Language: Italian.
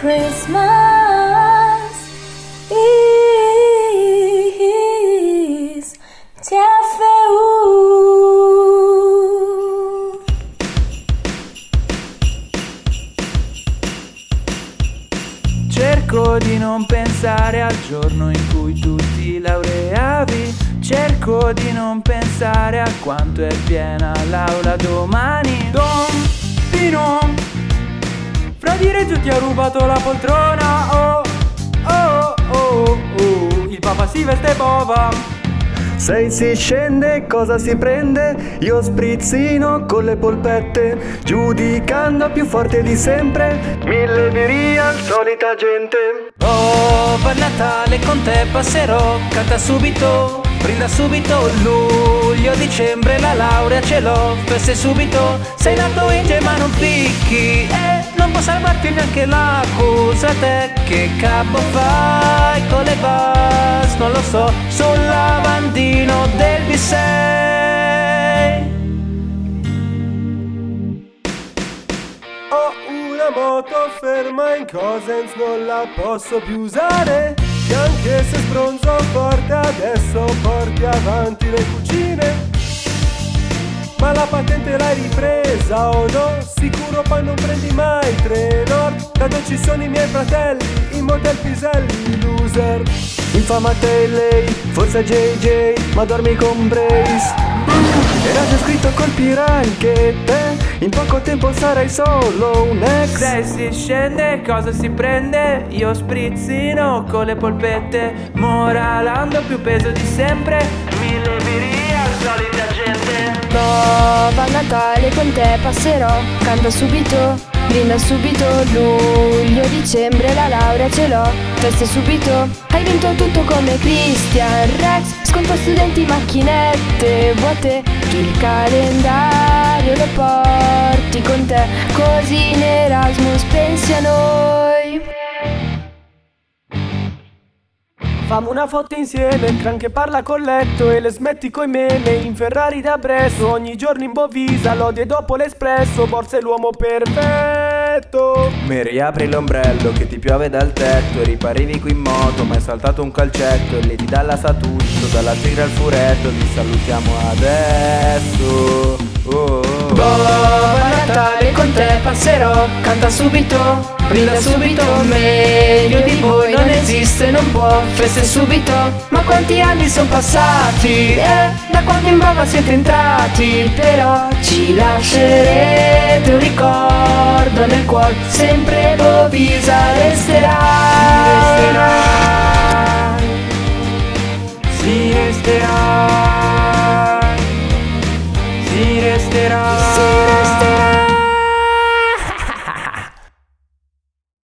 Christmas is TFU. Cerco di non pensare al giorno in cui tu ti laureavi. Cerco di non pensare a quanto è piena l'aula domani. Don Pino, fra di Reggio ti ha rubato la poltrona. Oh, oh, oh, oh, il papa si veste bova. Se si scende cosa si prende? Io sprizzino con le polpette, giudicando più forte di sempre. 1000 virial, solita gente. Oh, per Natale con te passerò, canta subito, brinda subito. Luglio, dicembre, la laurea ce l'ho, feste subito. Sei nato in ma non picchi, non può salvarti neanche l'accusa. Te che capo fai con le bus? Non lo so, sul lavandino del B6. Ho una moto ferma in Cosens, non la posso più usare. E anche se sbronzo forte adesso porti avanti le cucine. Ma la patente l'hai ripresa o no? Sicuro poi non prendi mai il treno. Tanto ci sono i miei fratelli, i model piselli, loser. Infamate lei, forse JJ, ma dormi con Brace. Era già scritto colpire anche te, in poco tempo sarai solo un ex. Se si scende cosa si prende? Io sprizzino con le polpette, moralando più peso di sempre. 1000 virial, solita gente. Nuova Natale con te passerò, canta subito, brinda subito. Luglio, dicembre, la laurea ce l'ho, feste subito. Hai vinto tutto come Christian Rex, sconto studenti, macchinette vuote. Il calendario lo porti con te, così in Erasmus pensi a noi. Fammo una foto insieme, Cran che parla col letto e le smetti coi meme. In Ferrari da Bresso, ogni giorno in Bovisa, lode dopo l'espresso, borsa è l'uomo perfetto. Mi riapri l'ombrello che ti piove dal tetto e riparivi qui in moto, ma hai saltato un calcetto e lì ti dà la sa tutto, dalla tigre al furetto, ti salutiamo adesso. Oh, oh. Buon Natale con te passerò, canta subito, brinda subito. Meglio di voi non esiste, non può, feste subito. Ma quanti anni sono passati, da quando in Bava siete entrati. Però ci lascerete un ricordo nel cuore, sempre Bovisa resterà. Si resterà, si resterà, si resterà.